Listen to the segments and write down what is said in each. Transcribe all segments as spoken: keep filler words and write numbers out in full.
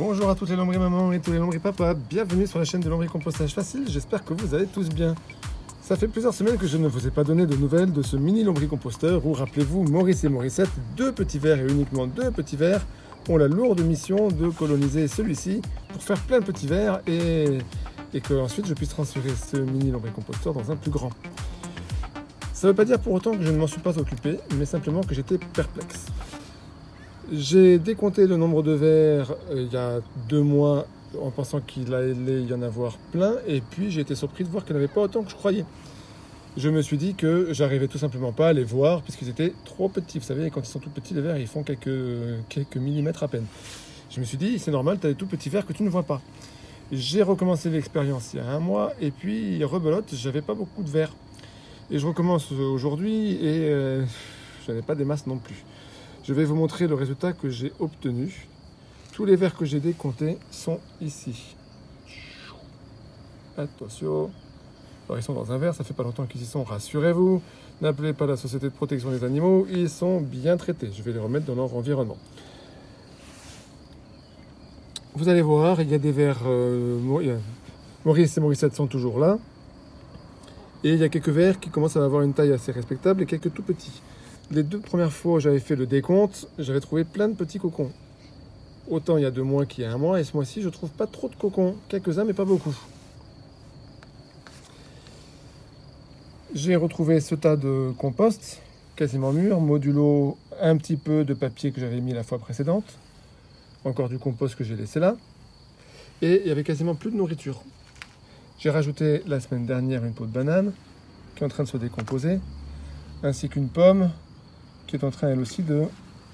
Bonjour à toutes les lombriers mamans et tous les lombriers papas, bienvenue sur la chaîne de lombricompostage facile, j'espère que vous allez tous bien. Ça fait plusieurs semaines que je ne vous ai pas donné de nouvelles de ce mini lombricomposteur où, rappelez-vous, Maurice et Morissette, deux petits vers et uniquement deux petits vers, ont la lourde mission de coloniser celui-ci pour faire plein de petits vers et, et que ensuite je puisse transférer ce mini lombricomposteur dans un plus grand. Ça ne veut pas dire pour autant que je ne m'en suis pas occupé, mais simplement que j'étais perplexe. J'ai décompté le nombre de vers euh, il y a deux mois en pensant qu'il allait y en avoir plein et puis j'ai été surpris de voir qu'il n'y en avait pas autant que je croyais. Je me suis dit que j'arrivais tout simplement pas à les voir puisqu'ils étaient trop petits. Vous savez, quand ils sont tout petits, les vers, ils font quelques, quelques millimètres à peine. Je me suis dit, c'est normal, tu as des tout petits vers que tu ne vois pas. J'ai recommencé l'expérience il y a un mois et puis, rebelote, j'avais pas beaucoup de vers. Et je recommence aujourd'hui et euh, je n'avais pas des masses non plus. Je vais vous montrer le résultat que j'ai obtenu. Tous les vers que j'ai décomptés sont ici. Attention. Alors ils sont dans un verre, ça fait pas longtemps qu'ils y sont, rassurez-vous. N'appelez pas la Société de protection des animaux, ils sont bien traités. Je vais les remettre dans leur environnement. Vous allez voir, il y a des vers... Euh, Maurice et Morissette sont toujours là. Et il y a quelques vers qui commencent à avoir une taille assez respectable et quelques tout petits. Les deux premières fois où j'avais fait le décompte, j'avais trouvé plein de petits cocons. Autant il y a deux mois qu'il y a un mois, et ce mois-ci, je trouve pas trop de cocons. Quelques-uns, mais pas beaucoup. J'ai retrouvé ce tas de compost, quasiment mûr, modulo un petit peu de papier que j'avais mis la fois précédente. Encore du compost que j'ai laissé là. Et il y avait quasiment plus de nourriture. J'ai rajouté la semaine dernière une peau de banane, qui est en train de se décomposer, ainsi qu'une pomme, qui est en train elle aussi de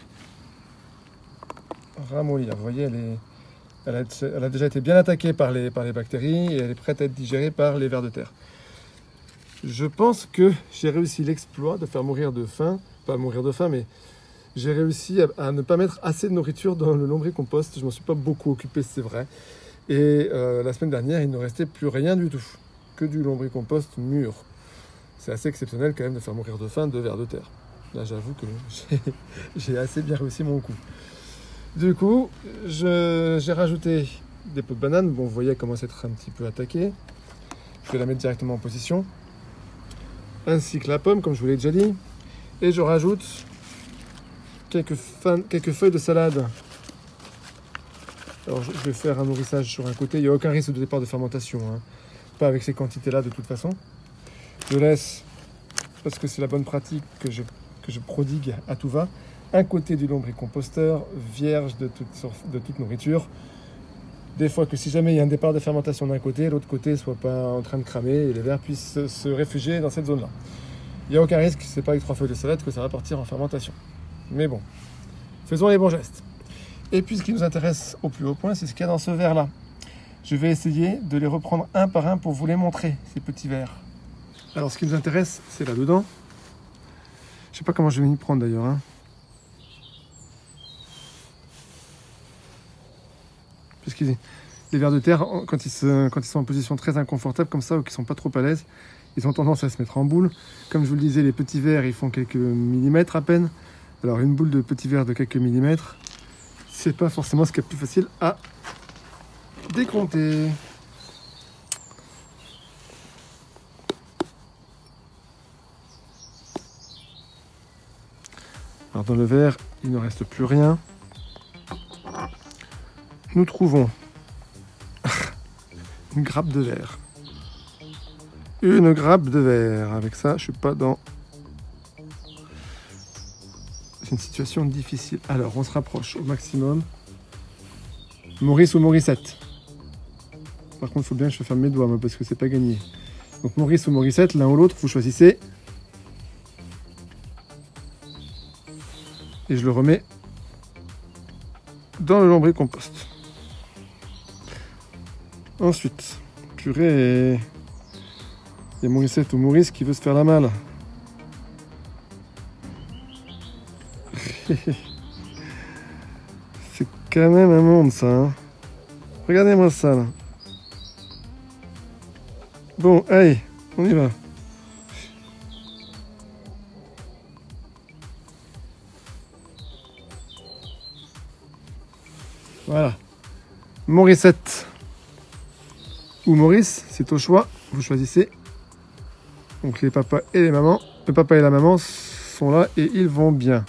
ramollir. Vous voyez, elle, est, elle, a, elle a déjà été bien attaquée par les, par les bactéries et elle est prête à être digérée par les vers de terre. Je pense que j'ai réussi l'exploit de faire mourir de faim, pas mourir de faim, mais j'ai réussi à, à ne pas mettre assez de nourriture dans le lombricompost. Je ne m'en suis pas beaucoup occupé, c'est vrai. Et euh, la semaine dernière, il ne restait plus rien du tout, que du lombricompost mûr. C'est assez exceptionnel quand même de faire mourir de faim deux vers de terre. Là, j'avoue que j'ai assez bien réussi mon coup. Du coup, j'ai rajouté des pots de banane. Bon, vous voyez, elle commence à être un petit peu attaquée. Je vais la mettre directement en position. Ainsi que la pomme, comme je vous l'ai déjà dit. Et je rajoute quelques, fin... quelques feuilles de salade. Alors, je vais faire un nourrissage sur un côté. Il n'y a aucun risque de départ de fermentation, hein. Pas avec ces quantités-là, de toute façon. Je laisse, parce que c'est la bonne pratique que je, que je prodigue à tout va, un côté du lombricomposteur vierge de toute, sorte, de toute nourriture. Des fois que si jamais il y a un départ de fermentation d'un côté, l'autre côté ne soit pas en train de cramer et les vers puissent se, se réfugier dans cette zone-là. Il n'y a aucun risque, c'est pas avec trois feuilles de salade que ça va partir en fermentation. Mais bon, faisons les bons gestes. Et puis ce qui nous intéresse au plus haut point, c'est ce qu'il y a dans ce verre-là. Je vais essayer de les reprendre un par un pour vous les montrer, ces petits vers. Alors, ce qui nous intéresse, c'est là-dedans. Je ne sais pas comment je vais m'y prendre d'ailleurs. Hein. Parce que les vers de terre, quand ils, se, quand ils sont en position très inconfortable comme ça, ou qu'ils ne sont pas trop à l'aise, ils ont tendance à se mettre en boule. Comme je vous le disais, les petits vers, ils font quelques millimètres à peine. Alors, une boule de petits vers de quelques millimètres, c'est pas forcément ce qui est plus facile à décompter. Alors dans le verre, il ne reste plus rien. Nous trouvons une grappe de verre. Une grappe de verre. Avec ça, je suis pas dans... C'est une situation difficile. Alors, on se rapproche au maximum. Maurice ou Morissette. Par contre, il faut bien que je ferme mes doigts, moi, parce que c'est pas gagné. Donc Maurice ou Morissette, l'un ou l'autre, vous choisissez. Et je le remets dans le lombricompost. Ensuite, purée, il y a Morissette ou Maurice qui veut se faire la malle. C'est quand même un monde, ça. Hein. Regardez-moi ça, là. Bon, allez, on y va. Voilà. Morissette ou Maurice, c'est au choix, vous choisissez. Donc les papas et les mamans, le papa et la maman sont là et ils vont bien.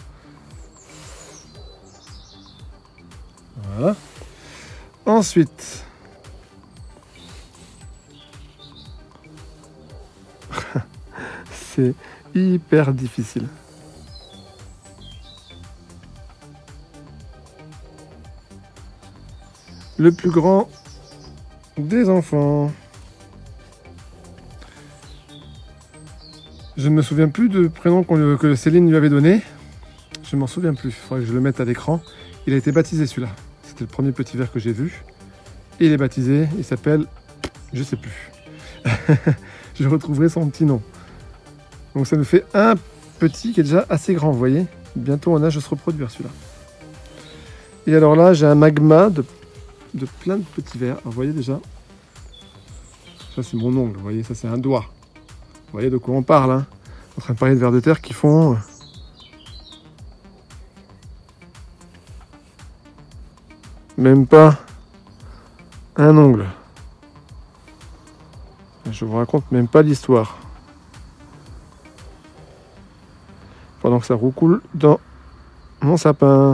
Voilà. Ensuite, c'est hyper difficile. Le plus grand des enfants. Je ne me souviens plus de prénom qu'on, que Céline lui avait donné. Je ne m'en souviens plus. Il faudrait que je le mette à l'écran. Il a été baptisé celui-là. C'était le premier petit verre que j'ai vu. Et il est baptisé. Il s'appelle... Je sais plus. Je retrouverai son petit nom. Donc ça nous fait un petit qui est déjà assez grand, vous voyez. Bientôt en âge de se reproduire celui-là. Et alors là, j'ai un magma de, de plein de petits verres. Alors, vous voyez déjà. Ça c'est mon ongle, vous voyez, ça c'est un doigt. Vous voyez de quoi on parle, hein. On est en train de parler de vers de terre qui font... Même pas un ongle. Je vous raconte même pas l'histoire. Pendant que ça roucoule dans mon sapin.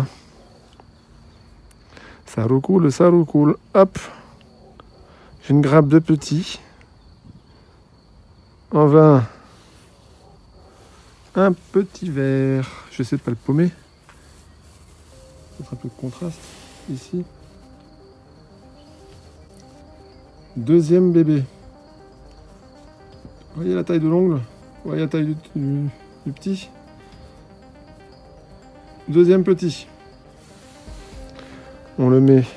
Ça roucoule, ça roucoule. Hop. J'ai une grappe de petits. En vain. Un petit verre. Je sais pas le paumer. Peut-être un peu de contraste ici. Deuxième bébé. Vous voyez la taille de l'ongle? Vous voyez la taille du, du, du petit? Deuxième petit. On le met.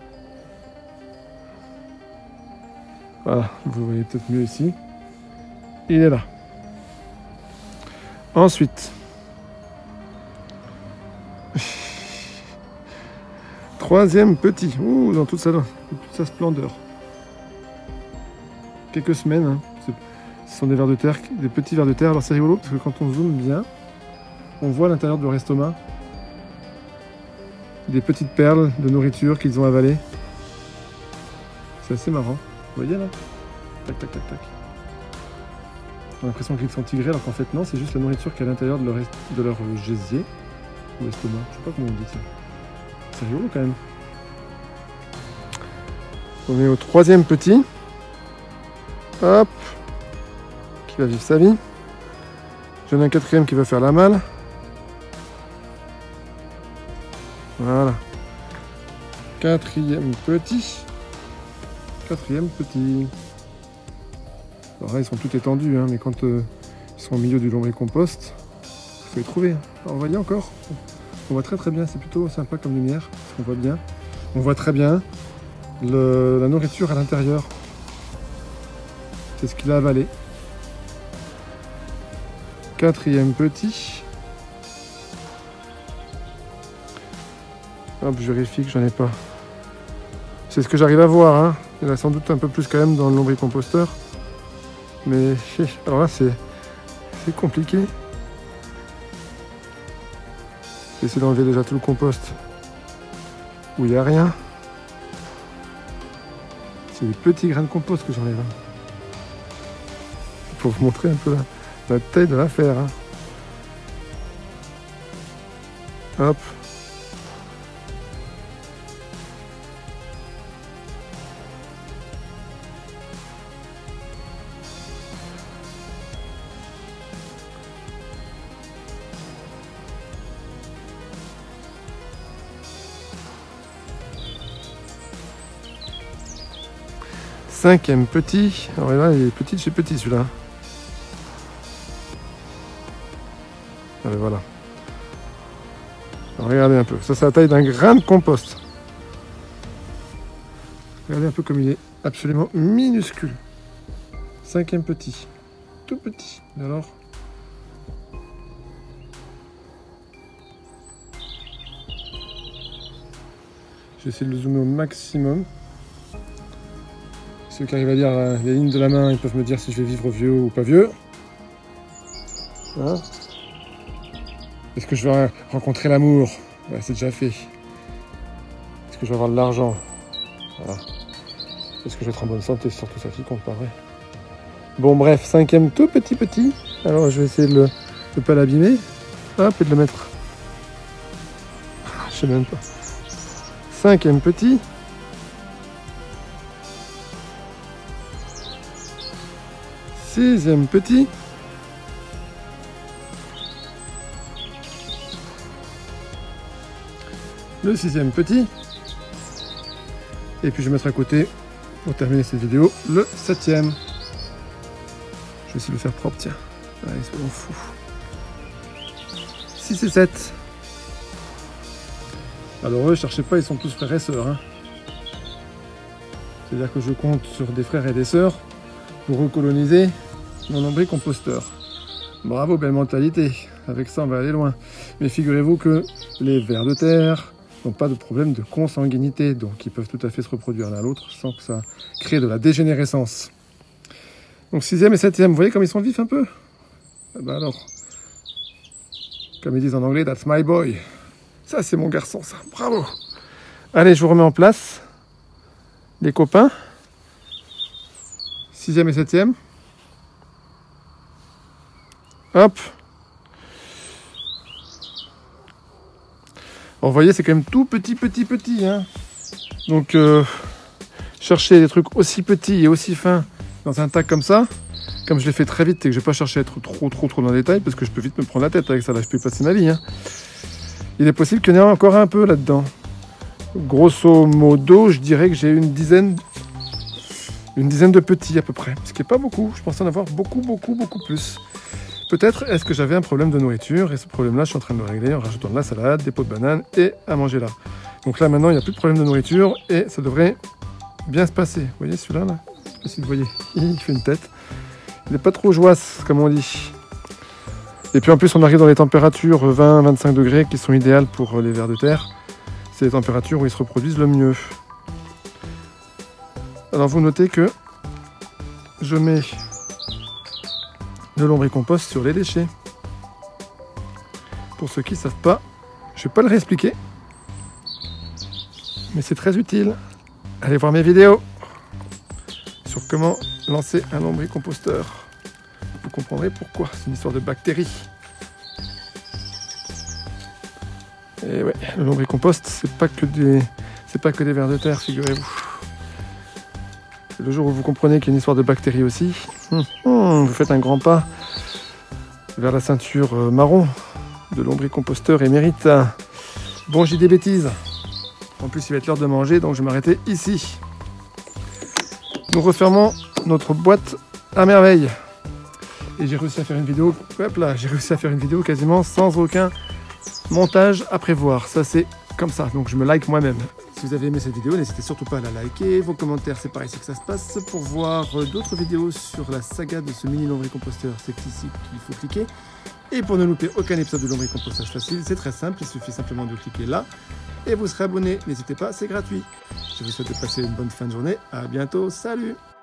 Voilà, vous voyez peut-être mieux ici. Il est là. Ensuite. Troisième petit. Ouh, dans toute sa, toute sa splendeur. Quelques semaines. Hein. Ce sont des vers de terre, des petits vers de terre. Alors c'est rigolo parce que quand on zoome bien, on voit à l'intérieur de leur estomac des petites perles de nourriture qu'ils ont avalées. C'est assez marrant. Vous voyez là? Tac, tac, tac, tac. On a l'impression qu'ils sont tigrés alors qu'en fait non, c'est juste la nourriture qui est à l'intérieur de leur, de leur gésier ou estomac. Je sais pas comment on dit ça. C'est rigolo quand même. On est au troisième petit. Hop. Qui va vivre sa vie. J'en ai un quatrième qui va faire la malle. Voilà. Quatrième petit. Quatrième petit. Alors là, ils sont tous étendus, hein, mais quand euh, ils sont au milieu du lombricompost, il faut les trouver. Alors, on voit encore. On voit très très bien, c'est plutôt sympa comme lumière. On voit bien. On voit très bien le, la nourriture à l'intérieur. C'est ce qu'il a avalé. Quatrième petit. Hop, je vérifie que j'en ai pas. C'est ce que j'arrive à voir. Hein. Il y en a sans doute un peu plus quand même dans le lombricomposteur. Mais alors là, c'est compliqué. J'essaie d'enlever déjà tout le compost où il n'y a rien. C'est des petits grains de compost que j'enlève. Pour vous montrer un peu la, la taille de l'affaire. Hein. Hop. Cinquième petit. Alors là, il est petit de chez petit celui-là. Allez, voilà. Alors, regardez un peu. Ça, c'est la taille d'un grain de compost. Regardez un peu comme il est absolument minuscule. Cinquième petit. Tout petit. Et alors, j'essaie de le zoomer au maximum. Ceux qui arrivent à lire euh, les lignes de la main, ils peuvent me dire si je vais vivre vieux ou pas vieux. Hein? Est-ce que je vais rencontrer l'amour? Ouais, c'est déjà fait. Est-ce que je vais avoir de l'argent? Voilà. Est-ce que je vais être en bonne santé? C'est surtout ça qui compte, pas vrai. Bon bref, cinquième tout petit petit. Alors je vais essayer de ne de pas l'abîmer. Hop, et de le mettre. Je sais même pas. Cinquième petit. Sixième petit. Le sixième petit. Et puis je vais mettre à côté, pour terminer cette vidéo, le septième. Je vais essayer de le faire propre, tiens. Allez, soyons fous. six et sept. Alors eux, cherchez pas, ils sont tous frères et sœurs. Hein. C'est-à-dire que je compte sur des frères et des sœurs pour recoloniser mon lombricomposteur. Bravo, belle mentalité. Avec ça, on va aller loin. Mais figurez-vous que les vers de terre n'ont pas de problème de consanguinité, donc ils peuvent tout à fait se reproduire l'un à l'autre sans que ça crée de la dégénérescence. Donc sixième et septième, vous voyez comme ils sont vifs un peu? Eh ben alors, comme ils disent en anglais, that's my boy. Ça, c'est mon garçon, ça. Bravo. Allez, je vous remets en place. Les copains. Sixième et septième. Hop. Alors, vous voyez, c'est quand même tout petit, petit, petit. Hein. Donc, euh, chercher des trucs aussi petits et aussi fins dans un tas comme ça, comme je l'ai fait très vite et que je ne vais pas chercher à être trop, trop, trop dans le détail parce que je peux vite me prendre la tête avec ça. Là, je peux y passer ma vie. Hein. Il est possible qu'il y en ait encore un peu là-dedans. Grosso modo, je dirais que j'ai une dizaine, une dizaine de petits à peu près. Ce qui n'est pas beaucoup. Je pensais en avoir beaucoup, beaucoup, beaucoup plus. Peut-être est-ce que j'avais un problème de nourriture et ce problème-là, je suis en train de le régler en rajoutant de la salade, des pots de banane et à manger là. Donc là, maintenant, il n'y a plus de problème de nourriture et ça devrait bien se passer. Vous voyez celui-là, là, je ne sais pas si vous voyez, il fait une tête. Il n'est pas trop joisse, comme on dit. Et puis en plus, on arrive dans les températures vingt à vingt-cinq degrés qui sont idéales pour les vers de terre. C'est les températures où ils se reproduisent le mieux. Alors vous notez que je mets le lombricompost sur les déchets. Pour ceux qui ne savent pas, je ne vais pas le réexpliquer, mais c'est très utile. Allez voir mes vidéos sur comment lancer un lombricomposteur. Vous comprendrez pourquoi. C'est une histoire de bactéries. Et ouais, le lombricompost, c'est pas que des, c'est pas que des vers de terre, figurez-vous. C'est le jour où vous comprenez qu'il y a une histoire de bactéries aussi. Hum, hum, vous faites un grand pas vers la ceinture marron de lombricomposteur émérite. Bon, j'ai des bêtises. En plus, il va être l'heure de manger, donc je vais m'arrêter ici. Nous refermons notre boîte à merveille. Et j'ai réussi à faire une vidéo, hop là, j'ai réussi à faire une vidéo quasiment sans aucun montage à prévoir. Ça, c'est comme ça, donc je me like moi-même. Si vous avez aimé cette vidéo, n'hésitez surtout pas à la liker. Vos commentaires, c'est par ici que ça se passe. Pour voir d'autres vidéos sur la saga de ce mini lombricomposteur, c'est ici qu'il faut cliquer. Et pour ne louper aucun épisode de lombricompostage facile, c'est très simple, il suffit simplement de cliquer là et vous serez abonné. N'hésitez pas, c'est gratuit. Je vous souhaite de passer une bonne fin de journée. À bientôt, salut!